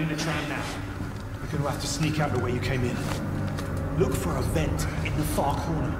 boarding the tram now. You're gonna have to sneak out the way you came in. Look for a vent in the far corner.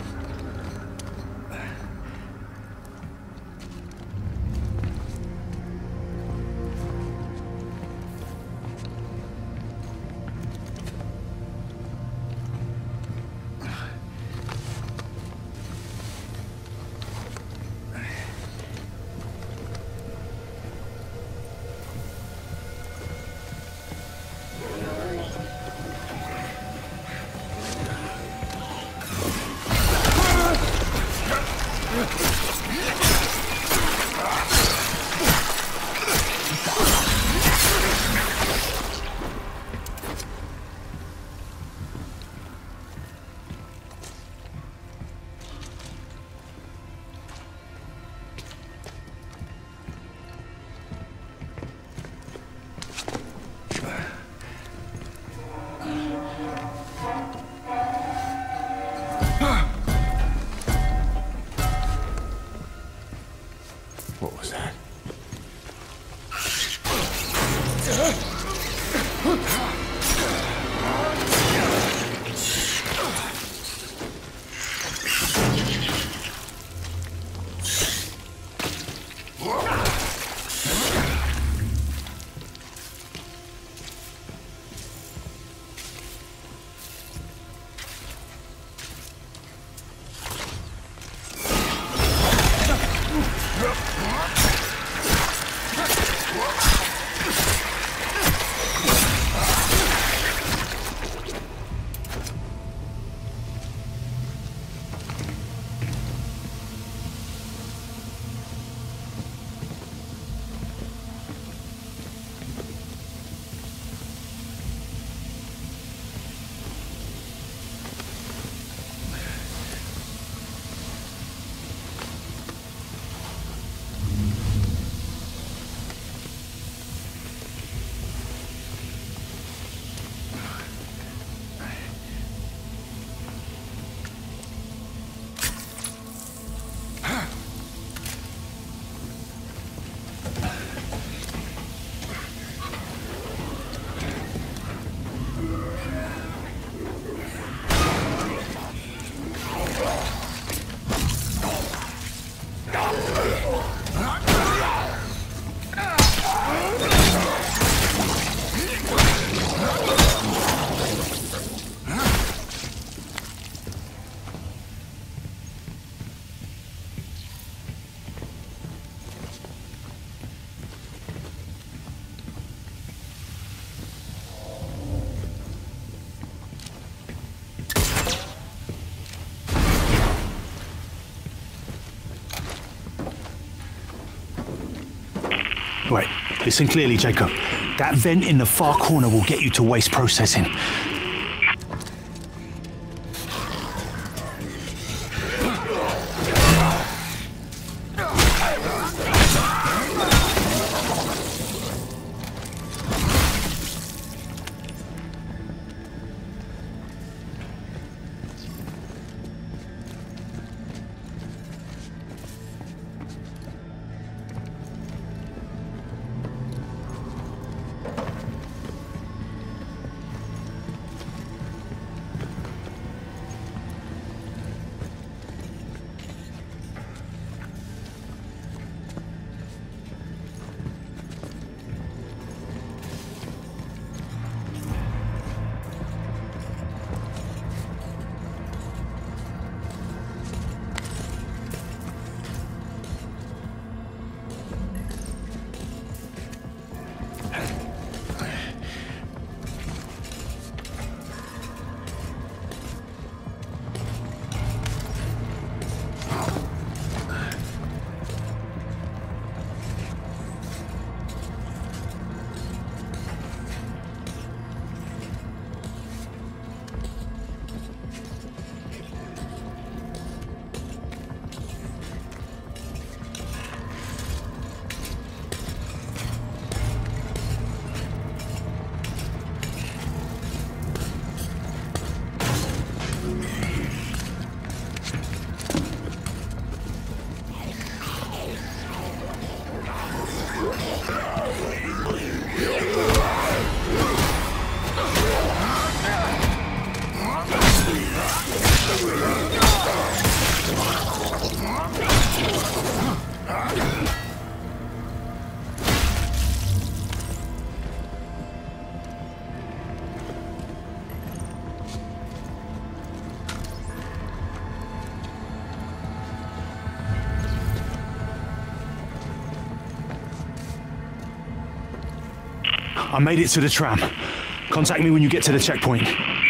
What was that? Right, listen clearly, Jacob. That vent in the far corner will get you to waste processing. I made it to the tram. Contact me when you get to the checkpoint.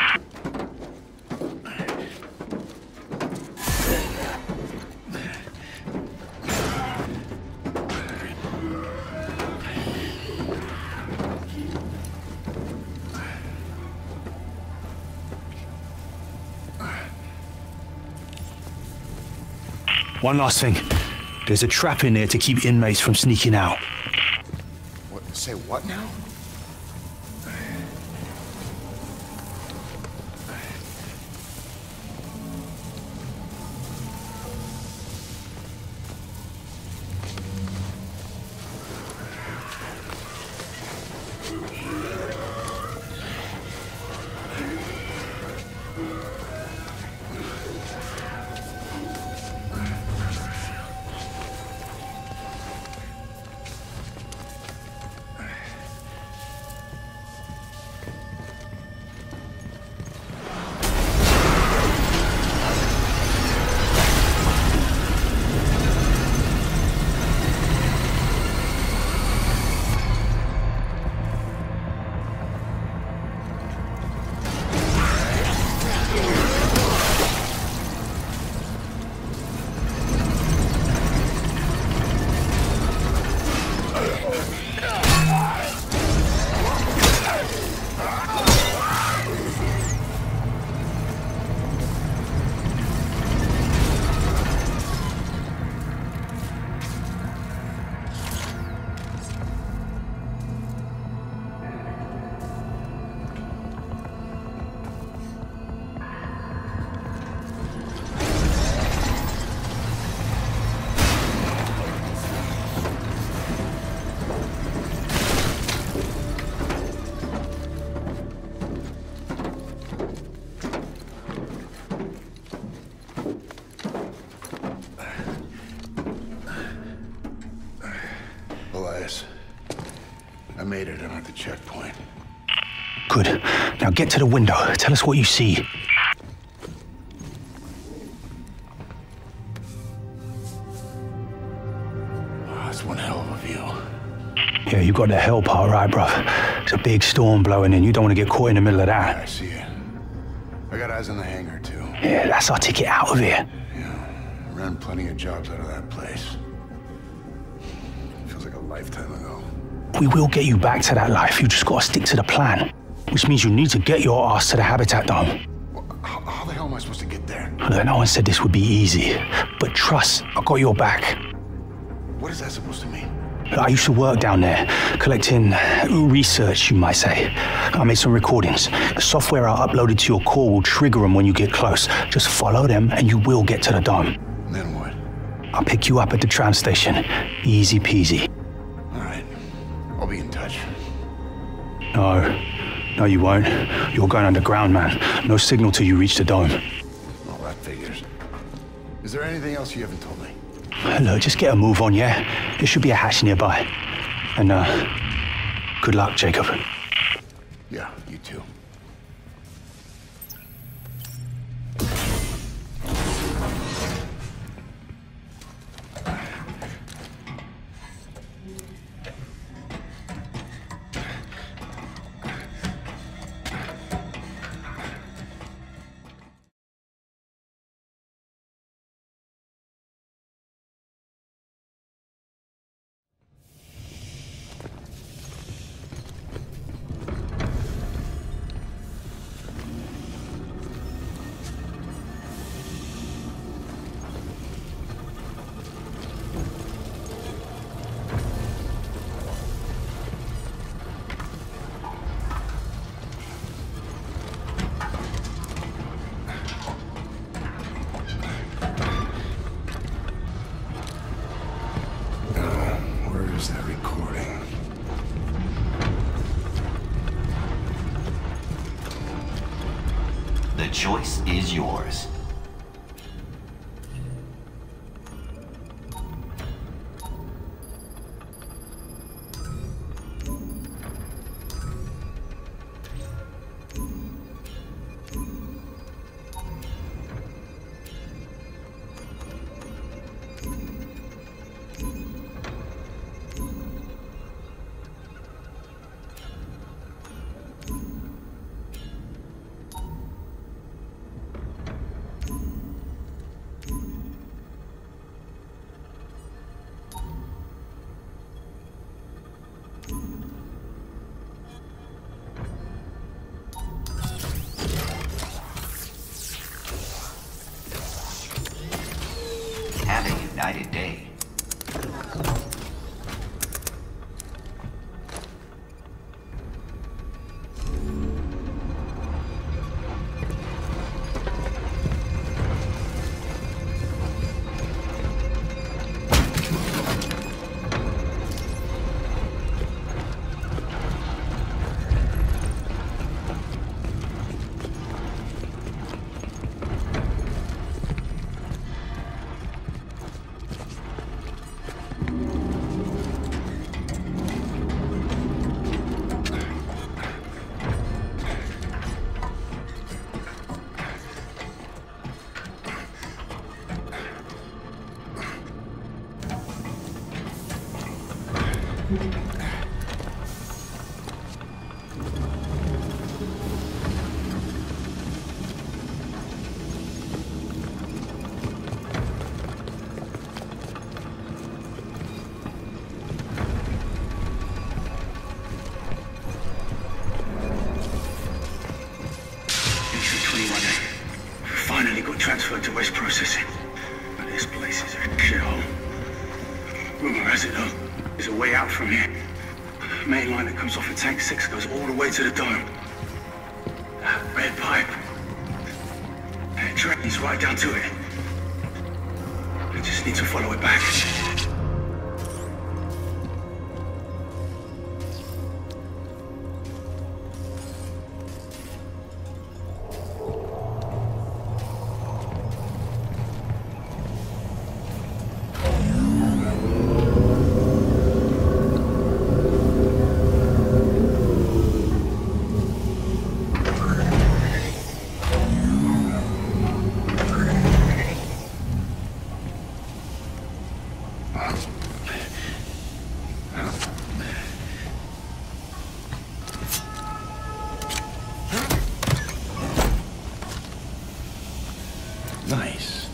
One last thing. There's a trap in there to keep inmates from sneaking out. What? Say what now? I made it. I'm at the checkpoint. Good. Now get to the window. Tell us what you see. Oh, that's one hell of a view. Yeah, you got the hell part right, bruv. It's a big storm blowing in. You don't want to get caught in the middle of that. I see it. I got eyes on the hangar, too. Yeah, that's our ticket out of here. Yeah, I ran plenty of jobs out of that place. Feels like a lifetime ago. We will get you back to that life. You just gotta stick to the plan. Which means you need to get your ass to the Habitat Dome. Well, how the hell am I supposed to get there? Look, no one said this would be easy. But trust, I got your back. What is that supposed to mean? I used to work down there, collecting research, you might say. I made some recordings. The software I uploaded to your core will trigger them when you get close. Just follow them and you will get to the dome. And then what? I'll pick you up at the tram station. Easy peasy. All right. I'll be in touch. No, you won't. You're going underground, man. No signal till you reach the dome. Well, that figures. Is there anything else you haven't told me? Look, just get a move on, yeah? There should be a hatch nearby. And, good luck, Jacob. Yeah, you too. Where's that recording? The choice is yours. misguided day. Finally got transferred to West Processing. But this place is a shithole. Rumor has it though, there's a way out from here. The main line that comes off of Tank 6 goes all the way to the dome. That red pipe. It drains right down to it. I just need to follow it back. Nice.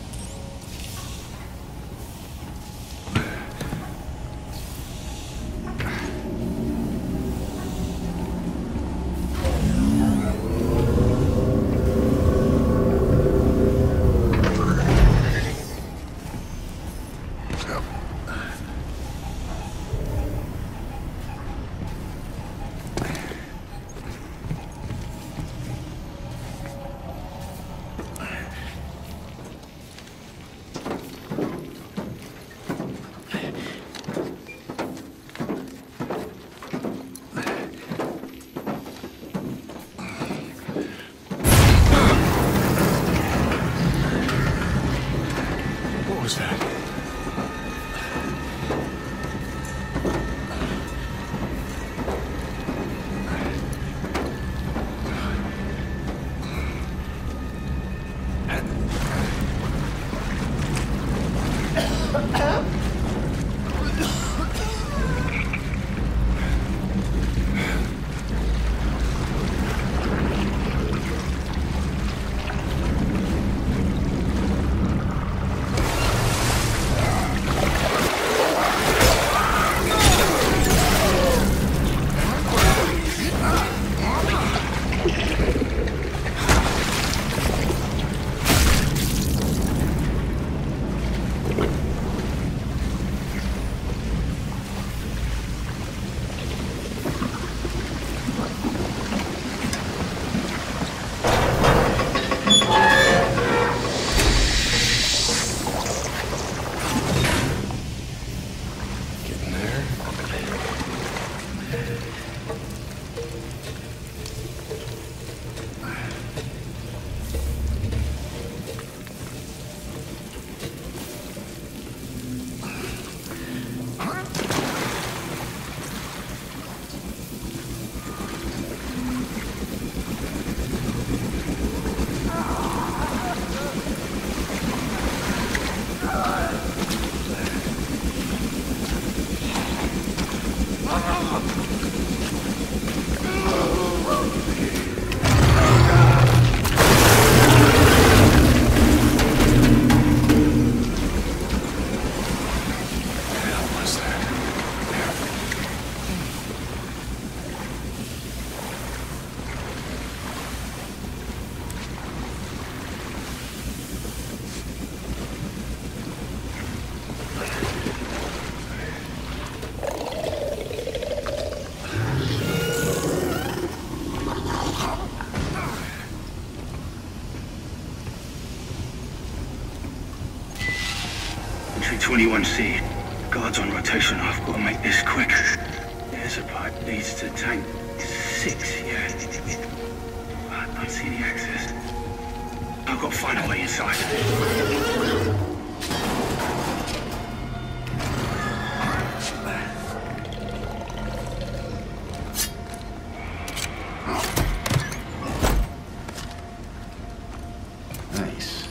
What was that? 21C. Guards on rotation. I've got to make this quick. There's a pipe leads to tank 6, yeah. I don't see any access. I've got to find a way inside. Nice.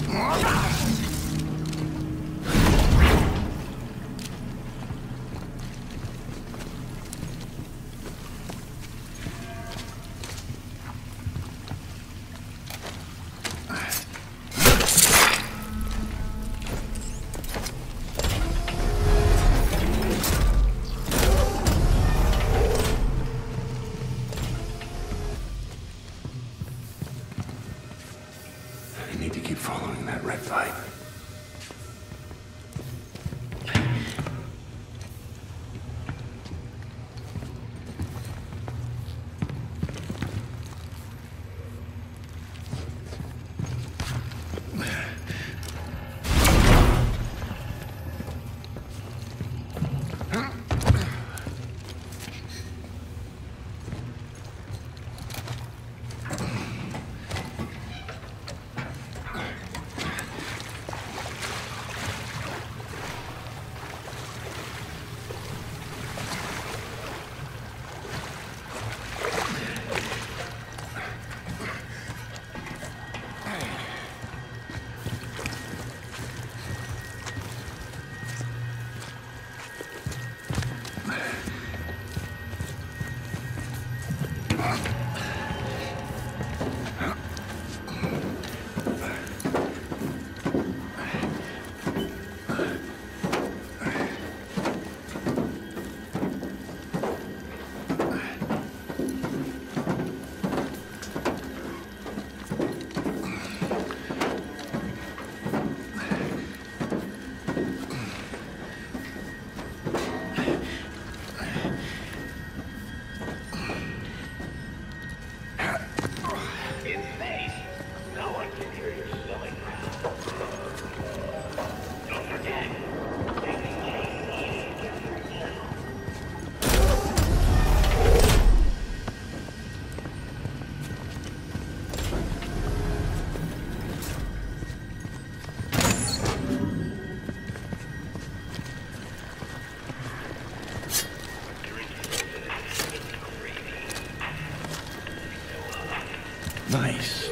I need to keep following that red light. Nice.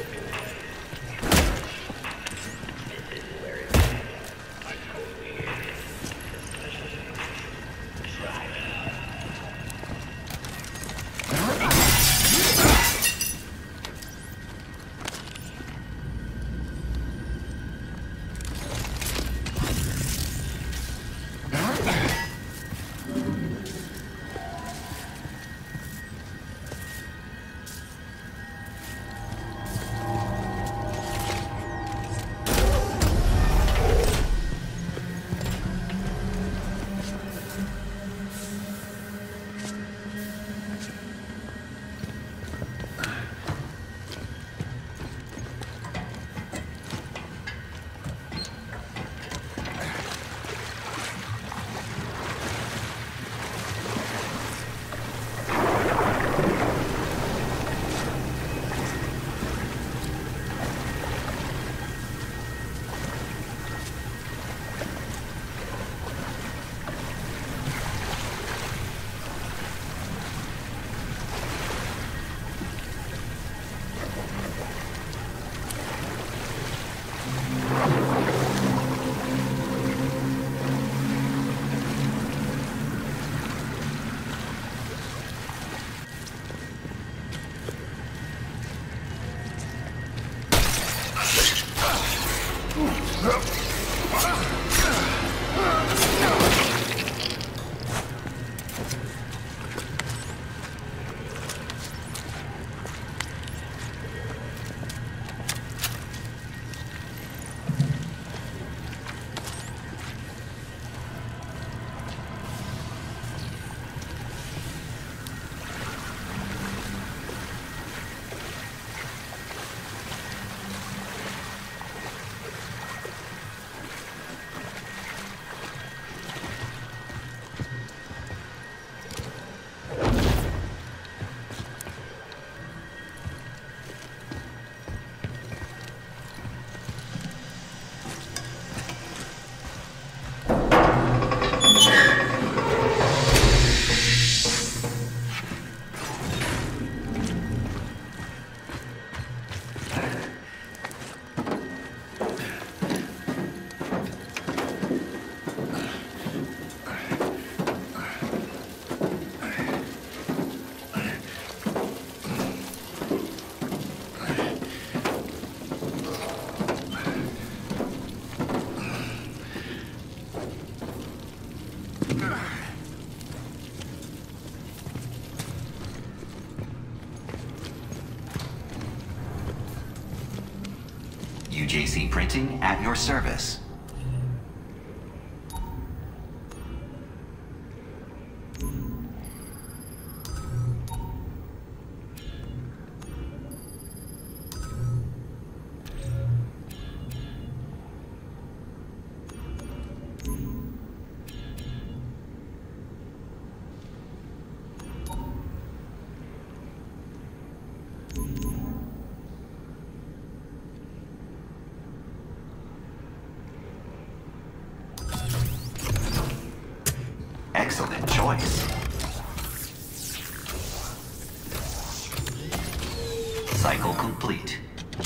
WJC Printing at your service. Excellent choice. Cycle complete.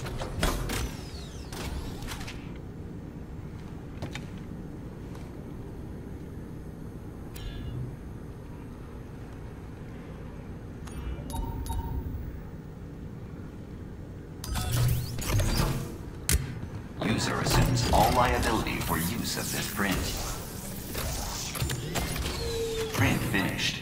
User assumes all liability for use of this print. Print finished.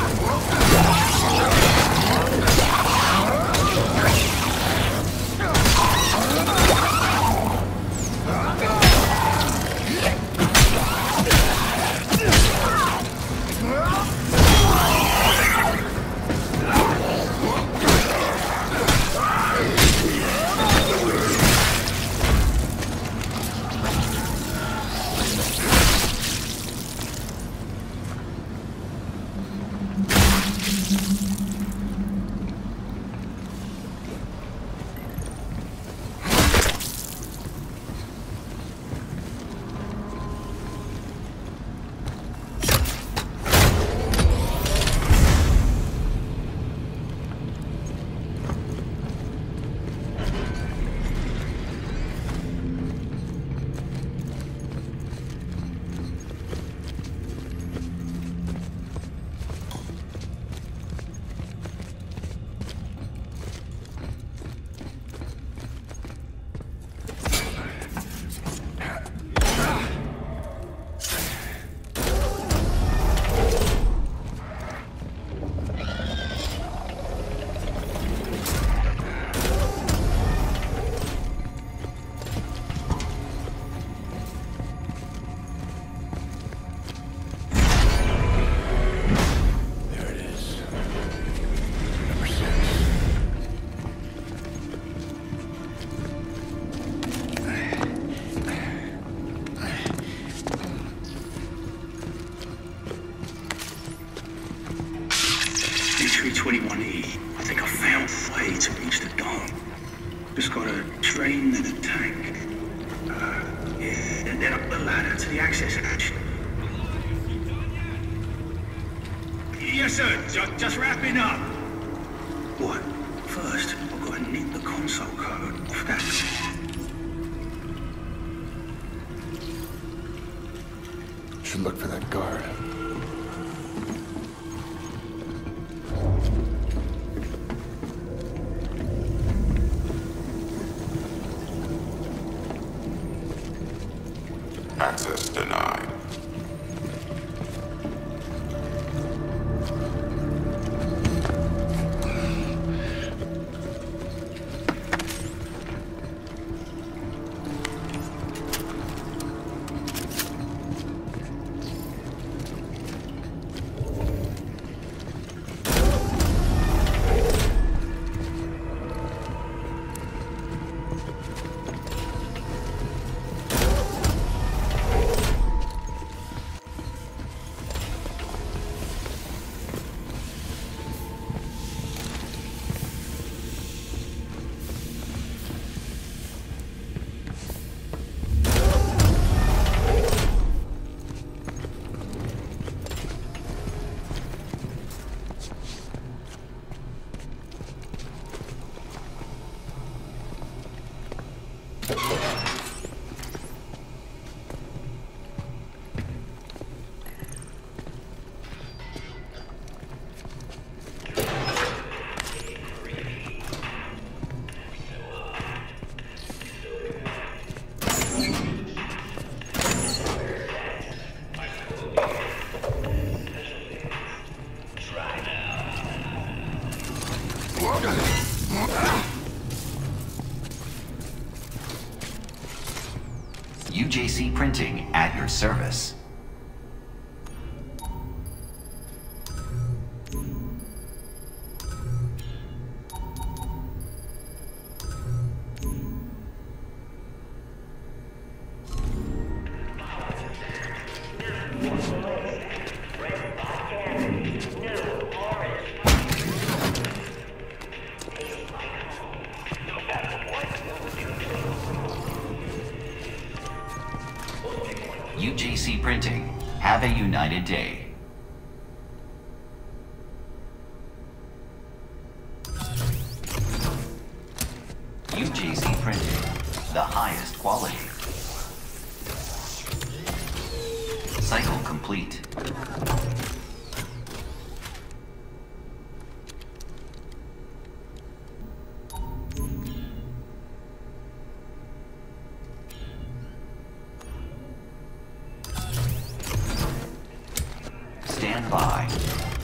321E. I think I found a way to reach the dome. Just got a train and a tank. Yeah, and then up the ladder to the access hatch. Yes, sir. Just wrapping up. What? First, I've got to nick the console code off that. Should look for that guard. Access denied. UJC Printing at your service. UJC Printing. Have a united day. UJC Printing. The highest quality. Cycle complete. Stand by.